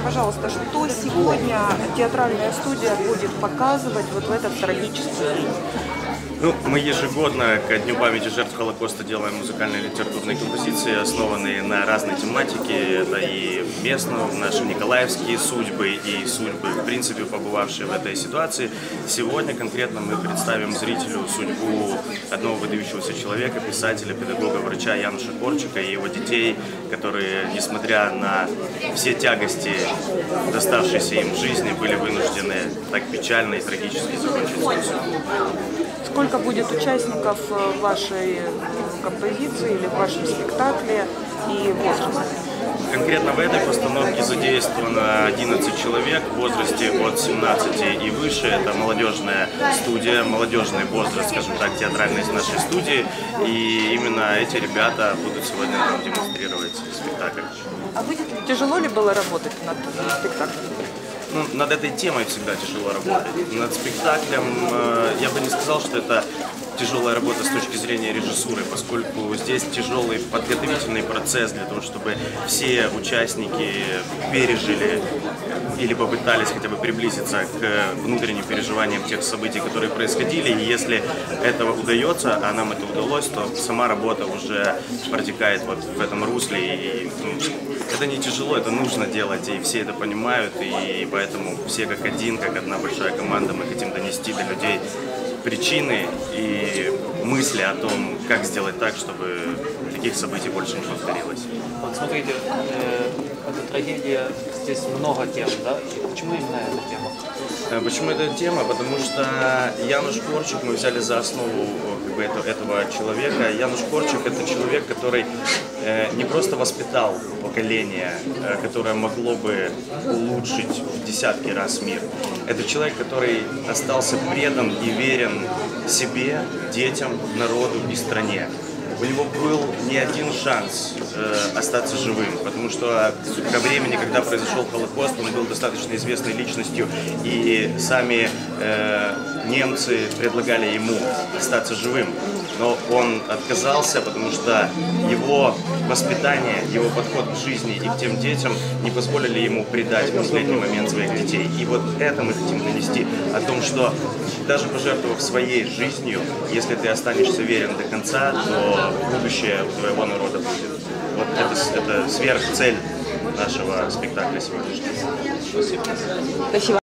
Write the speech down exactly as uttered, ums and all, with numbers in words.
пожалуйста, что сегодня театральная студия будет показывать вот в этот трагический день? Ну, мы ежегодно ко Дню памяти жертв Холокоста делаем музыкальные литературные композиции, основанные на разной тематике. Это и местные, наши николаевские судьбы, и судьбы, в принципе, побывавшие в этой ситуации. Сегодня конкретно мы представим зрителю судьбу одного выдающегося человека, писателя, педагога, врача Януша Корчика и его детей, которые, несмотря на все тягости, доставшиеся им в жизни, были вынуждены так печально и трагически закончить свою судьбу. Сколько будет участников вашей композиции или в вашем спектакле и возраст? Конкретно в этой постановке задействовано одиннадцать человек в возрасте от семнадцати и выше. Это молодежная студия, молодежный возраст, скажем так, театральной из нашей студии. И именно эти ребята будут сегодня нам демонстрировать спектакль. А будет ли, тяжело ли было работать над спектаклем? Ну, над этой темой всегда тяжело работать. Над спектаклем э, я бы не сказал, что это тяжелая работа с точки зрения режиссуры, поскольку здесь тяжелый подготовительный процесс для того, чтобы все участники пережили или попытались хотя бы приблизиться к внутренним переживаниям тех событий, которые происходили. И если этого удается, а нам это удалось, то сама работа уже протекает вот в этом русле. И, ну, это не тяжело, это нужно делать, и все это понимают, и поэтому все как один, как одна большая команда, мы хотим донести до людей причины и мысли о том, как сделать так, чтобы таких событий больше не повторилось. Вот смотрите, э, эта трагедия, здесь много тем, да? Почему именно эта тема? Почему эта тема? Потому что Януш Корчик мы взяли за основу как бы, этого, этого человека. Януш Корчик — это человек, который э, не просто воспитал поколение, э, которое могло бы улучшить в десятки раз мир. Это человек, который остался предан и верен себе, детям, народу и стране. У него был не один шанс э, остаться живым, потому что ко времени, когда произошел Холокост, он был достаточно известной личностью, и сами э, немцы предлагали ему остаться живым. Но он отказался, потому что его воспитание, его подход к жизни и к тем детям не позволили ему предать в последний момент своих детей. И вот это мы хотим донести, о том, что даже пожертвовав своей жизнью, если ты останешься верен до конца, то будущее у твоего народа будет. Вот это, это сверхцель нашего спектакля сегодняшнего. Спасибо.